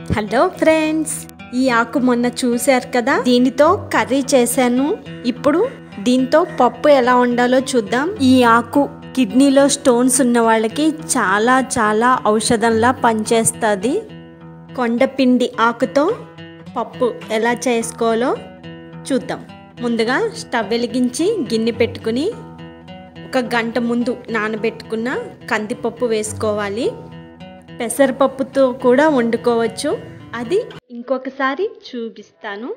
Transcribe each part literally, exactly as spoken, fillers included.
Hello friends, ఈ ఆకు మొన్న చూశారు కదా, దీనితో కర్రీ చేశాను. ఇప్పుడు దీంతో పప్పు ఎలా వండాలో చూద్దాం. ఈ ఆకు కిడ్నీలో స్టోన్స్ ఉన్న వాళ్ళకి చాలా చాలా ఔషధంలా పనిచేస్తుంది. కొండపిండి ఆకుతో పప్పు ఎలా చేసుకోవాలో చూద్దాం. ముందుగా స్టవ్ వెలిగించి గిన్నె పెట్టుకుని ఒక గంట ముందు నానబెట్టుకున్న కందిపప్పు వేసుకోవాలి. పెసరపప్పుతో కూడా వండుకోవచ్చు, అది ఇంకొకసారి చూపిస్తాను.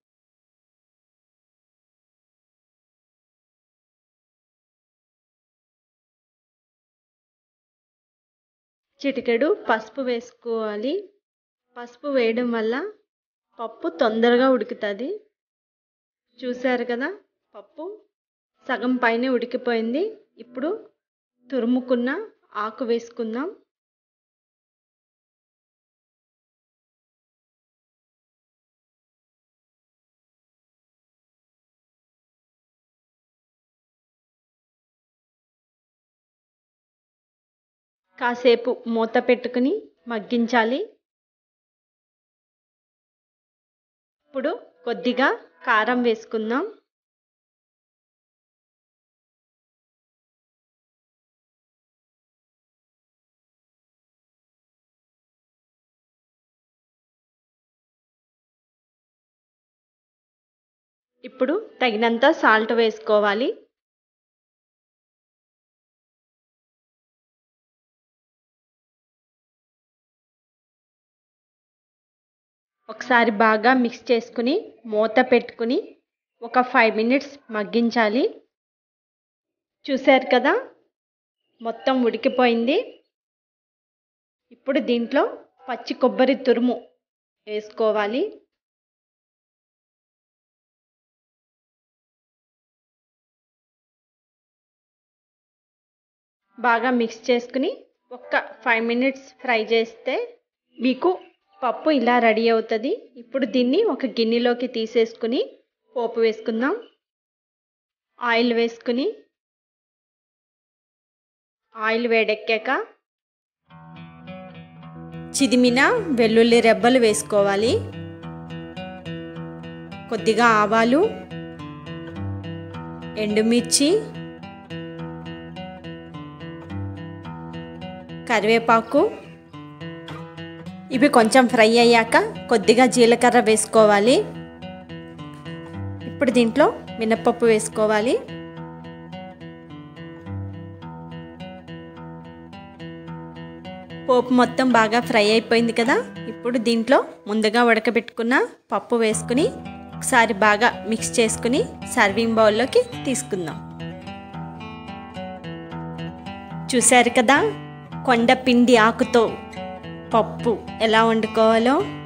చిటికెడు పసుపు వేసుకోవాలి. పసుపు వేయడం వల్ల పప్పు తొందరగా ఉడుకుతుంది. చూసారు కదా, పప్పు సగం పైనే ఉడికిపోయింది. ఇప్పుడు తురుముకున్న ఆకు వేసుకుందాం. కాసేపు మూత పెట్టుకుని మగ్గించాలి. ఇప్పుడు కొద్దిగా కారం వేసుకుందాం. ఇప్పుడు తగినంత సాల్ట్ వేసుకోవాలి. ఒకసారి బాగా మిక్స్ చేసుకుని మూత పెట్టుకుని ఒక ఫైవ్ మినిట్స్ మగ్గించాలి. చూశారు కదా, మొత్తం ఉడికిపోయింది. ఇప్పుడు దీంట్లో పచ్చి కొబ్బరి తురుము వేసుకోవాలి. బాగా మిక్స్ చేసుకుని ఒక్క ఫైవ్ మినిట్స్ ఫ్రై చేస్తే మీకు పప్పు ఇలా రెడీ అవుతుంది. ఇప్పుడు దీన్ని ఒక గిన్నెలోకి తీసేసుకుని పోపు వేసుకుందాం. ఆయిల్ వేసుకుని ఆయిల్ వేడెక్కాక చిదిమిన వెల్లుల్లి రెబ్బలు వేసుకోవాలి. కొద్దిగా ఆవాలు, ఎండుమిర్చి, కరివేపాకు, ఇవి కొంచెం ఫ్రై అయ్యాక కొద్దిగా జీలకర్ర వేసుకోవాలి. ఇప్పుడు దీంట్లో మినపప్పు వేసుకోవాలి. పోపు మొత్తం బాగా ఫ్రై అయిపోయింది కదా. ఇప్పుడు దీంట్లో ముందుగా ఉడకబెట్టుకున్న పప్పు వేసుకుని ఒకసారి బాగా మిక్స్ చేసుకుని సర్వింగ్ బౌల్లోకి తీసుకుందాం. చూశారు కదా, కొండపిండి ఆకుతో పప్పు ఎలా వండుకోవాలో.